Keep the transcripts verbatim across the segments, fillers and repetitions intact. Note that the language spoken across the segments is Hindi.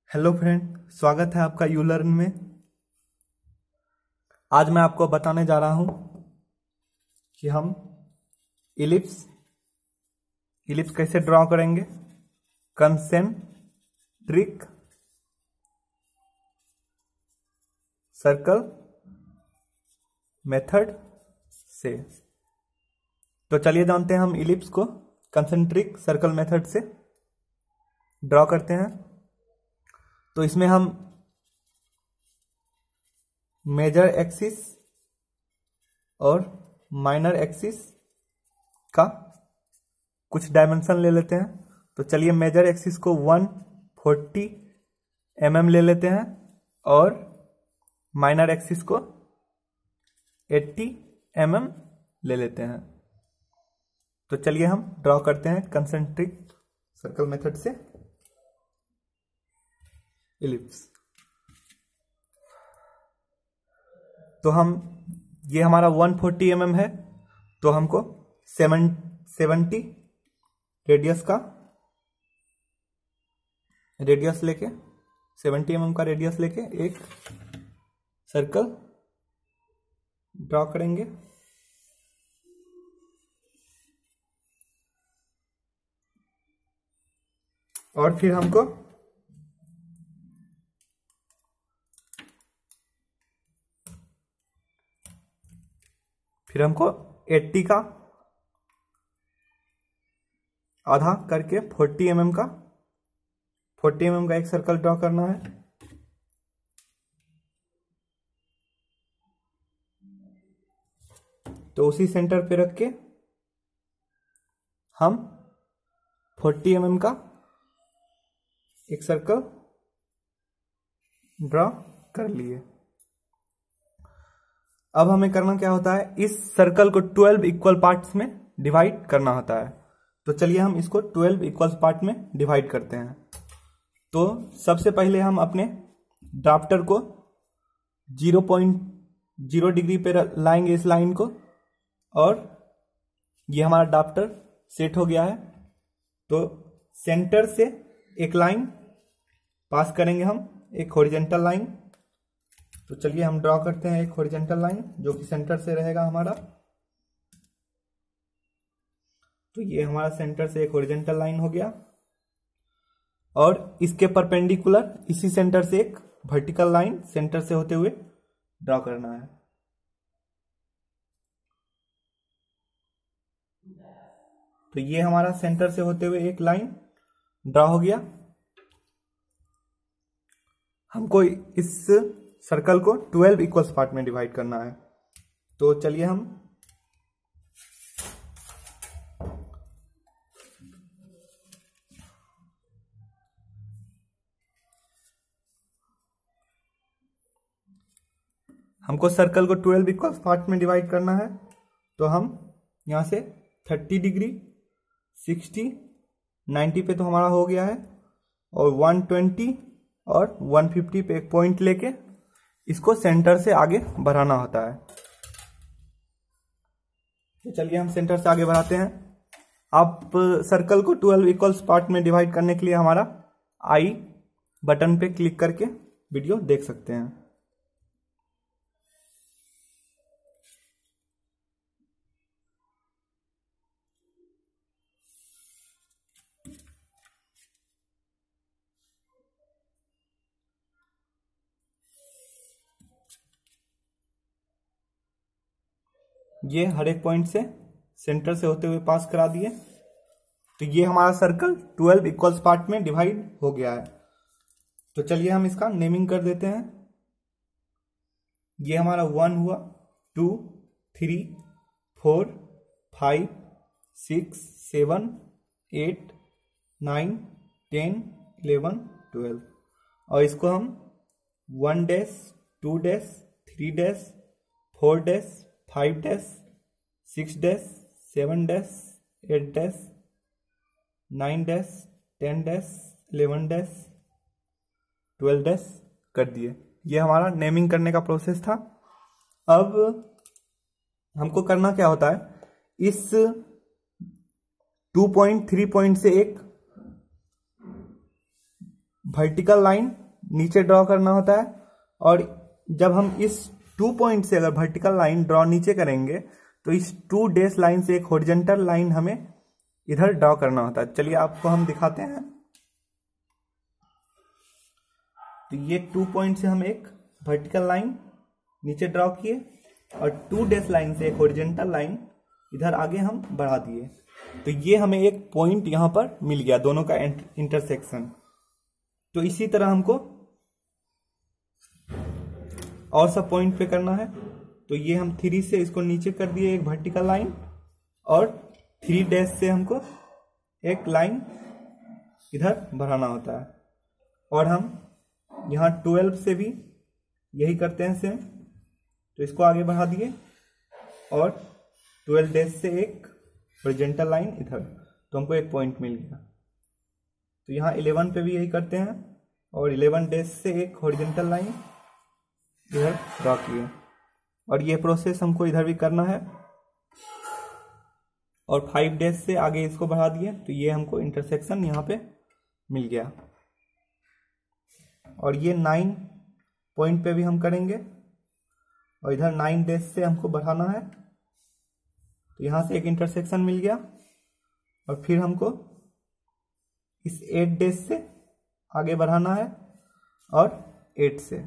हेलो फ्रेंड, स्वागत है आपका यू लर्न में। आज मैं आपको बताने जा रहा हूं कि हम इलिप्स इलिप्स कैसे ड्रॉ करेंगे कंसेंट्रिक सर्कल मेथड से। तो चलिए जानते हैं हम इलिप्स को कंसेंट्रिक सर्कल मेथड से ड्रॉ करते हैं। तो इसमें हम मेजर एक्सिस और माइनर एक्सिस का कुछ डायमेंशन ले लेते हैं। तो चलिए मेजर एक्सिस को वन फोर्टी एम एम ले लेते हैं और माइनर एक्सिस को एट्टी एम एम ले लेते हैं। तो चलिए हम ड्रॉ करते हैं कंसेंट्रिक सर्कल मेथड से इलिप्स। तो हम ये हमारा वन फोर्टी एम एम है, तो हमको सेवन सेवेंटी रेडियस का रेडियस लेके सेवेंटी एम एम का रेडियस लेके एक सर्कल ड्रॉ करेंगे। और फिर हमको फिर हमको अस्सी का आधा करके चालीस एम एम का चालीस एम एम का एक सर्कल ड्रॉ करना है। तो उसी सेंटर पे रख के हम चालीस एम एम का एक सर्कल ड्रॉ कर लिए। अब हमें करना क्या होता है, इस सर्कल को ट्वेल्व इक्वल पार्ट्स में डिवाइड करना होता है। तो चलिए हम इसको ट्वेल्व इक्वल पार्ट में डिवाइड करते हैं। तो सबसे पहले हम अपने ड्राफ्टर को जीरो पॉइंट जीरो डिग्री पे लाएंगे इस लाइन को, और ये हमारा ड्राफ्टर सेट हो गया है। तो सेंटर से एक लाइन पास करेंगे हम, एक हॉरिजॉन्टल लाइन। तो चलिए हम ड्रॉ करते हैं एक हॉरिजॉन्टल लाइन जो कि सेंटर से रहेगा हमारा। तो ये हमारा सेंटर से एक हॉरिजॉन्टल लाइन हो गया, और इसके परपेंडिकुलर इसी सेंटर से एक वर्टिकल लाइन सेंटर से होते हुए ड्रॉ करना है। तो ये हमारा सेंटर से होते हुए एक लाइन ड्रॉ हो गया। हमको इस सर्कल को ट्वेल्व इक्वल्स पार्ट में डिवाइड करना है। तो चलिए हम हमको सर्कल को ट्वेल्व इक्वल्स पार्ट में डिवाइड करना है। तो हम यहां से थर्टी डिग्री, सिक्सटी, नाइन्टी पे तो हमारा हो गया है, और वन ट्वेंटी और वन फिफ्टी पे एक पॉइंट लेके इसको सेंटर से आगे बढ़ाना होता है। तो चलिए हम सेंटर से आगे बढ़ाते हैं। आप सर्कल को ट्वेल्व इक्वल्स पार्ट में डिवाइड करने के लिए हमारा आई बटन पे क्लिक करके वीडियो देख सकते हैं। ये हर एक पॉइंट से सेंटर से होते हुए पास करा दिए। तो ये हमारा सर्कल ट्वेल्व इक्वल्स पार्ट में डिवाइड हो गया है। तो चलिए हम इसका नेमिंग कर देते हैं। ये हमारा वन हुआ, two, three, four, five, six, seven, eight, nine, ten, eleven, twelve. और इसको हम one dash, two dash, three dash, four dash, five dash, six dash, seven dash, eight dash, nine dash, ten dash, eleven dash, twelve dash कर दिए। ये हमारा नेमिंग करने का प्रोसेस था। अब हमको करना क्या होता है, इस टू पॉइंट थ्री पॉइंट से एक वर्टिकल लाइन नीचे ड्रॉ करना होता है, और जब हम इस टू पॉइंट से अगर वर्टिकल लाइन ड्रॉ नीचे करेंगे तो इस टू डैश लाइन से एक हॉरिजॉन्टल लाइन हमें इधर ड्रॉ करना होता है। चलिए आपको हम दिखाते हैं। तो ये टू पॉइंट से हम एक वर्टिकल लाइन नीचे ड्रॉ किए और टू डैश लाइन से एक हॉरिजॉन्टल लाइन इधर आगे हम बढ़ा दिए, तो ये हमें एक पॉइंट यहां पर मिल गया, दोनों का इंटरसेक्शन। तो इसी तरह हमको और सब पॉइंट पे करना है। तो ये हम थ्री से इसको नीचे कर दिए एक वर्टिकल लाइन, और थ्री डैश से हमको एक लाइन इधर बढ़ाना होता है, और हम यहाँ ट्वेल्व से भी यही करते हैं सेम। तो इसको आगे बढ़ा दिए और ट्वेल्व डैश से एक हॉरिजॉन्टल लाइन इधर, तो हमको एक पॉइंट मिल गया। तो यहाँ इलेवन पे भी यही करते हैं, और इलेवन डैश से एक हॉरिजॉन्टल लाइन इधर ड्रॉ किए, और ये प्रोसेस हमको इधर भी करना है। और फाइव डैश से आगे इसको बढ़ा दिए, तो ये हमको इंटरसेक्शन यहाँ पे मिल गया। और ये नाइन पॉइंट पे भी हम करेंगे, और इधर नाइन डैश से हमको बढ़ाना है, तो यहाँ से एक इंटरसेक्शन मिल गया। और फिर हमको इस एट डैश से आगे बढ़ाना है, और एट से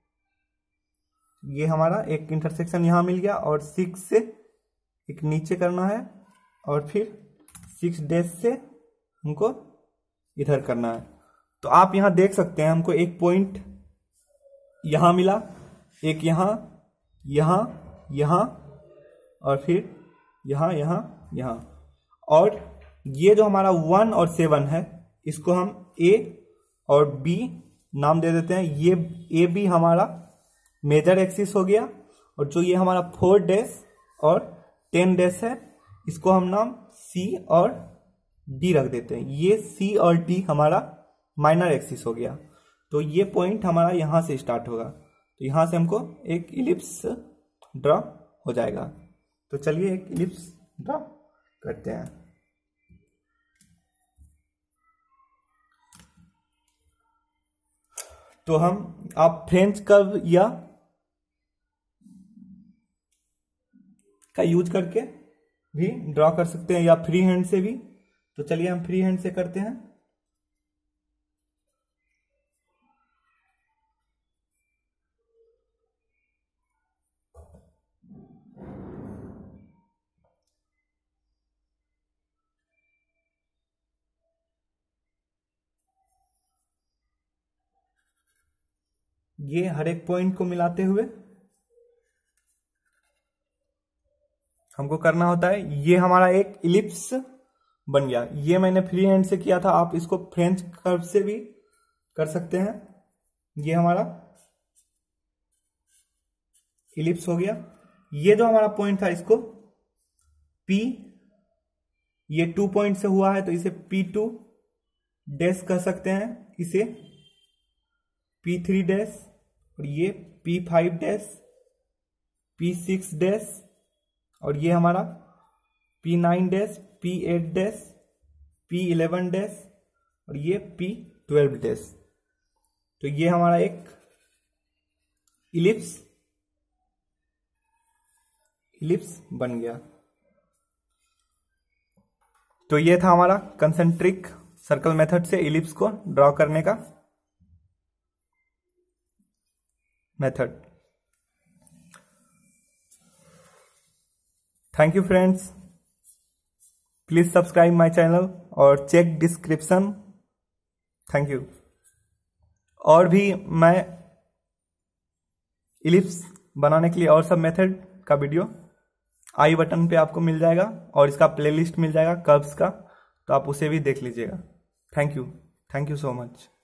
ये हमारा एक इंटरसेक्शन यहाँ मिल गया। और सिक्स से एक नीचे करना है, और फिर सिक्स डैश से हमको इधर करना है। तो आप यहाँ देख सकते हैं हमको एक पॉइंट यहाँ मिला, एक यहाँ, यहाँ, यहाँ, और फिर यहाँ, यहाँ, यहाँ। और ये जो हमारा वन और सेवन है, इसको हम ए और बी नाम दे देते हैं। ये ए बी हमारा मेजर एक्सिस हो गया, और जो ये हमारा फोर डैश और टेन डैश है, इसको हम नाम सी और डी रख देते हैं। ये सी और डी हमारा माइनर एक्सिस हो गया। तो ये पॉइंट हमारा यहां से स्टार्ट होगा, तो यहां से हमको एक इलिप्स ड्रॉ हो जाएगा। तो चलिए एक इलिप्स ड्रॉ करते हैं। तो हम आप फ्रेंच कर्व या का यूज करके भी ड्रॉ कर सकते हैं, या फ्री हैंड से भी। तो चलिए हम फ्री हैंड से करते हैं। ये हर एक पॉइंट को मिलाते हुए हमको करना होता है। ये हमारा एक इलिप्स बन गया। ये मैंने फ्री हैंड से किया था, आप इसको फ्रेंच कर्व से भी कर सकते हैं। ये हमारा इलिप्स हो गया। ये जो हमारा पॉइंट था, इसको P, ये टू पॉइंट से हुआ है तो इसे पी टू डैश कह सकते हैं, इसे पी थ्री डैश, और ये P five dash, P six dash, और ये हमारा P nine dash, P eight dash, P eleven dash, और ये पी ट्वेल्व डैश। तो ये हमारा एक इलिप्स इलिप्स बन गया। तो ये था हमारा कंसेंट्रिक सर्कल मेथड से इलिप्स को ड्रॉ करने का method. Thank you friends, please subscribe my channel और चेक डिस्क्रिप्शन। Thank you. और भी मैं इलिप्स बनाने के लिए और सब मेथड का वीडियो आई बटन पे आपको मिल जाएगा, और इसका प्लेलिस्ट मिल जाएगा कर्व्स का, तो आप उसे भी देख लीजिएगा। Thank you, thank you so much.